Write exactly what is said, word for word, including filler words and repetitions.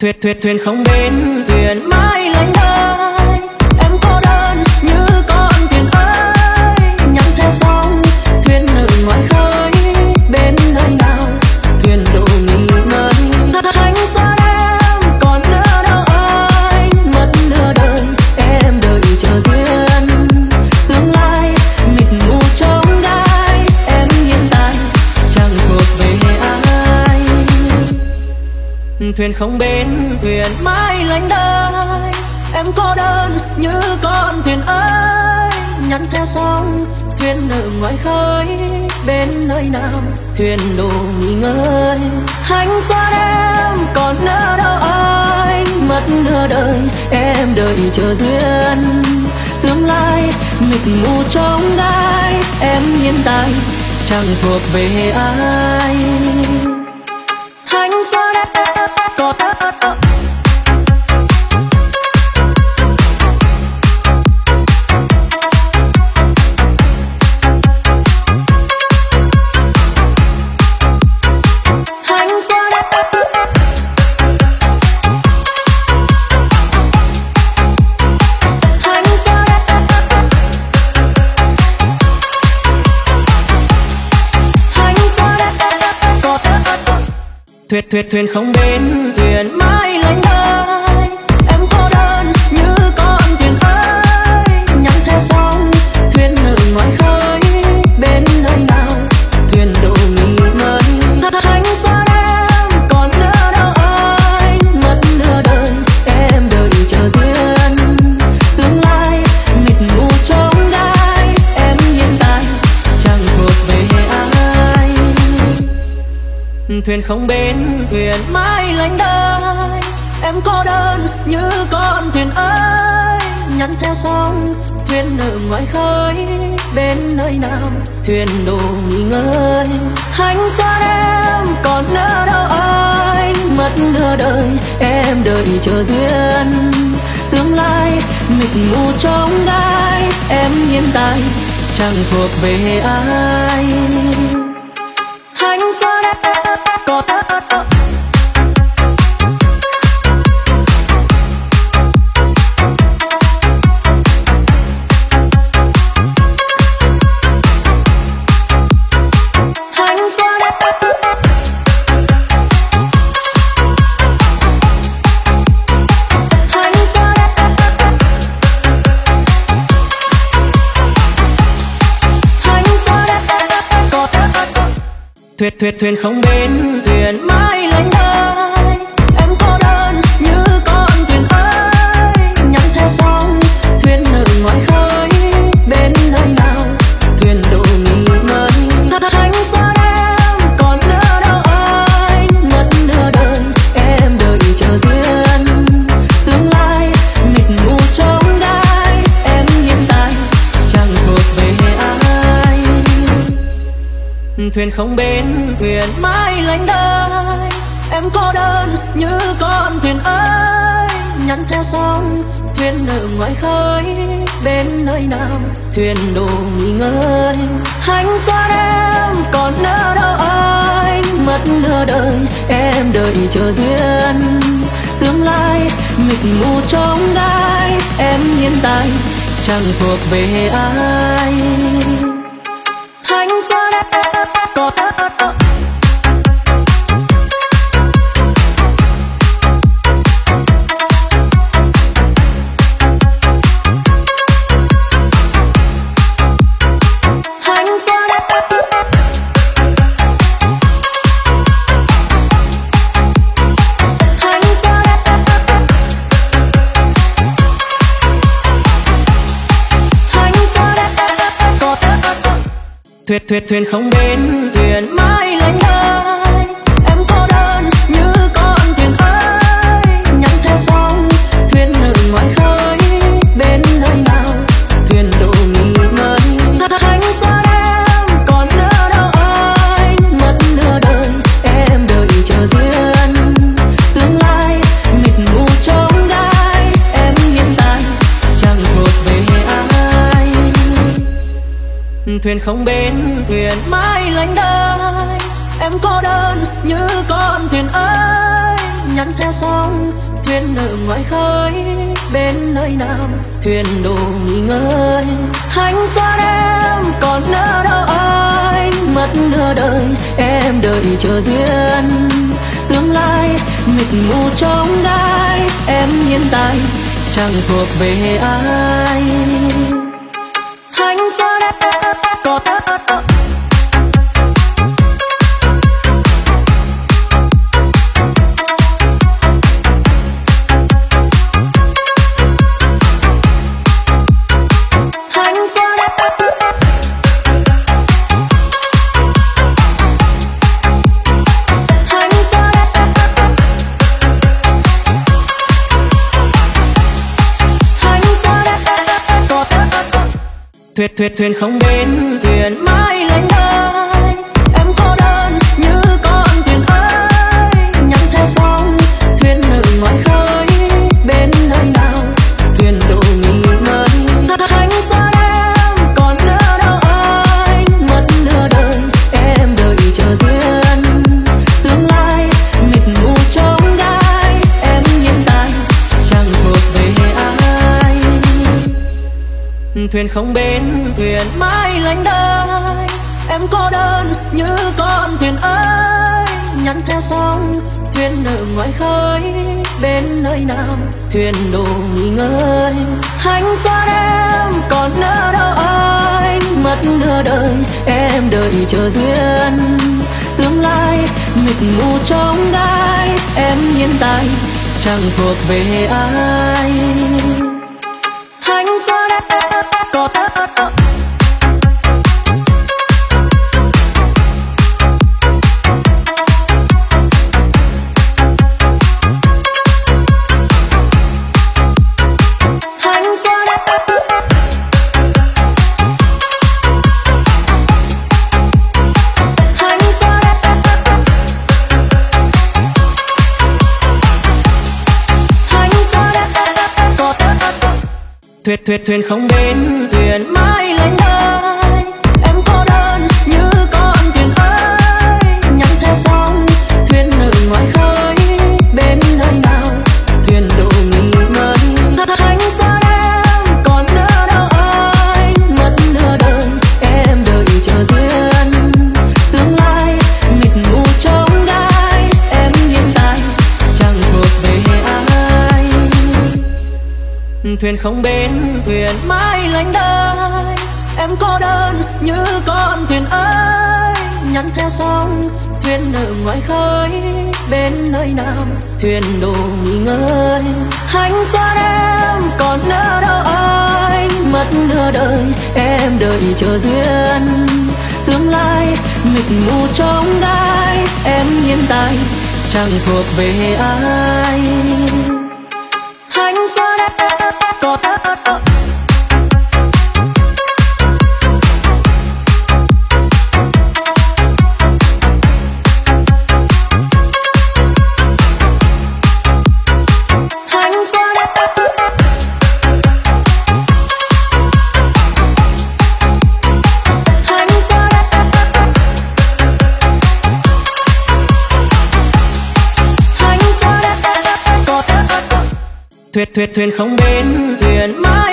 thuyền thuyền thuyền không bến thuyền mãi lênh đênh, em cô đơn như con thuyền ơi nhắm theo sóng thuyền ở ngoài khơi bên nơi nào thuyền đổ nghỉ ngơi. Thánh xa em còn nữa đâu anh mất nửa đời em đợi chờ duyên tương lai mịt mù trong gai em hiện tại chẳng thuộc về ai. Thuyền không bến thuyền mãi lênh đênh, em cô đơn như con thuyền ơi nhắn theo sóng thuyền ở ngoài khơi bên nơi nào thuyền đổ nghỉ ngơi. Thanh xuân em còn nữa đâu anh mất nửa đời em đợi chờ duyên tương lai mịt mù trong gai em hiện tại chẳng thuộc về ai. Thanh xuân em còn thuyền thuyền thuyền không bến thuyền mãi lênh đênh, em cô đơn như con thuyền ơi nhắm theo sóng thuyền ở ngoài khơi bên nơi nào thuyền đổ nghỉ ngơi. Thanh xuân em còn nữa đâu anh mất nửa đời em đợi chờ duyên tương lai mịt mù trong gai em hiện tại chẳng thuộc về ai. Thuyền không bến thuyền mãi lênh đênh, em cô đơn như con thuyền ơi nhắn theo sóng thuyền ở ngoài khơi bên nơi nào thuyền đổ nghỉ ngơi. Thanh xuân em còn nữa đâu anh mất nửa đời em đợi chờ duyên tương lai mịt mù trong gai em hiện tại chẳng thuộc về ai. Thanh xuân em còn thuyền thuyền thuyền không bến thuyền mãi lênh đênh, em cô đơn như con thuyền ơi nhắm theo sóng thuyền ở ngoài khơi bên nơi nào thuyền đổ nghỉ ngơi. Thanh xuân em còn nữa đâu anh mất nửa đời em đợi chờ duyên tương lai mịt mù trong gai em hiện tại chẳng thuộc về ai. Thuyền không bến thuyền mãi lênh đênh, em cô đơn như con thuyền ơi nhắn theo sóng thuyền ở ngoài khơi bên nơi nào thuyền đổ nghỉ ngơi. Thanh xuân em còn nữa đâu anh mất nửa đời em đợi chờ duyên tương lai mịt mù trong gai em hiện tại chẳng thuộc về ai. Thanh xuân em còn thuyền thuyền thuyền không bến thuyền mãi lênh đênh, em cô đơn như con thuyền ơi nhắm theo sóng thuyền ở ngoài khơi bên nơi nào thuyền đổ nghỉ ngơi. Thanh xuân em còn nữa đâu anh mất nửa đời em đợi chờ duyên tương lai mịt mù trong gai em hiện tại chẳng thuộc về ai. Thuyền không bến thuyền mãi lênh đênh, em cô đơn như con thuyền ơi nhắn theo sóng thuyền ở ngoài khơi bên nơi nào thuyền đồ nghỉ ngơi. Thanh xuân em còn nỡ đâu anh, mất nửa đời em đợi chờ duyên. Tương lai mịt mù trong gai em hiện tại chẳng thuộc về ai. Thanh xuân em còn thuyền thuyền thuyền không bên thuyền mãi lênh đênh. Em cô đơn như con thuyền ơi, nhắn theo sóng thuyền ở ngoài khơi bên nơi nào thuyền đổ nghỉ ngơi. Thanh xuân em còn nỡ đâu anh, mất nửa đời em đợi chờ duyên. Tương lai mịt mù trong gai em hiện tại chẳng thuộc về ai. Thuyền không bên thuyền mãi lênh đênh. Em cô đơn như con thuyền ơi, nhắn theo sóng thuyền ở ngoài khơi bên nơi nào thuyền đổ nghỉ ngơi. Thanh xuân em còn nỡ đâu anh, mất nửa đời em đợi chờ duyên. Tương lai mịt mù trong gai em hiện tại chẳng thuộc về ai. Thanh xuân em còn thuyền thuyền thuyền không bên thuyền mãi lênh đênh. Em cô đơn như con thuyền ơi, nhắn theo sóng thuyền ở ngoài khơi bên nơi nào thuyền đổ nghỉ ngơi. Thanh xuân em còn nỡ đâu anh, mất nửa đời em đợi chờ duyên. Tương lai mịt mù trong gai em hiện tại chẳng thuộc về ai. Thuyền không bên thuyền mãi lênh đênh. Em cô đơn như con thuyền ơi, nhắn theo sóng thuyền ở ngoài khơi bên nơi nào thuyền đổ nghỉ ngơi. Thanh xuân em còn nỡ đâu anh, mất nửa đời em đợi chờ duyên. Tương lai mịt mù trong gai em hiện tại chẳng thuộc về ai. Thanh xuân em còn thuyền thuyền thuyền không bên thuyền mãi